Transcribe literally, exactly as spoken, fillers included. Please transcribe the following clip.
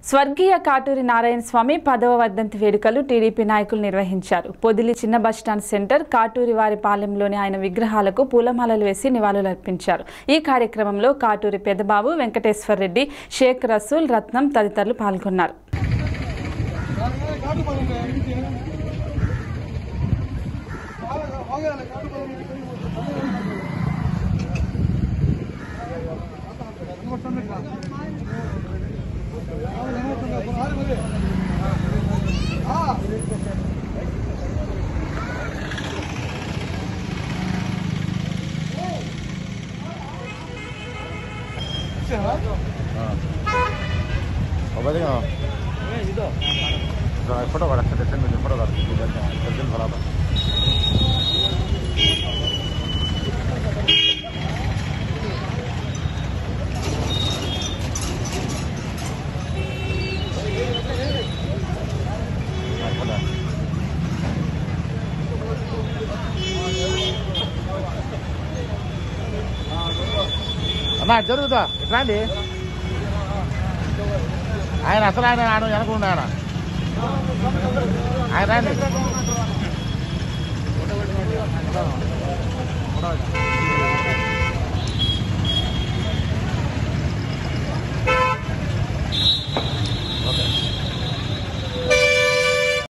స్వర్గీయ కాటూరి నారాయణ స్వామి పదవ వర్ధంతి వేడుకలు టీడీపీ నాయకులు నిర్వహించారు. పొదిలి చిన్న బస్టాండ్ సెంటర్ కాటూరి వారి పాలెంలోని ఆయన విగ్రహాలకు పూలమాలలు వేసి నివాళులర్పించారు. ఈ కార్యక్రమంలో కాటూరి పెదబాబు, వెంకటేశ్వర్ రెడ్డి, షేక్ రసూల్, రత్నం తదితరులు పాల్గొన్నారు. फोटो फोटो फोटो అన్నా జరుగుతా ఇట్లా అండి. ఆయన అసలు ఆయన ఆడ అనుకున్నా ఆయన ఆయన రండి.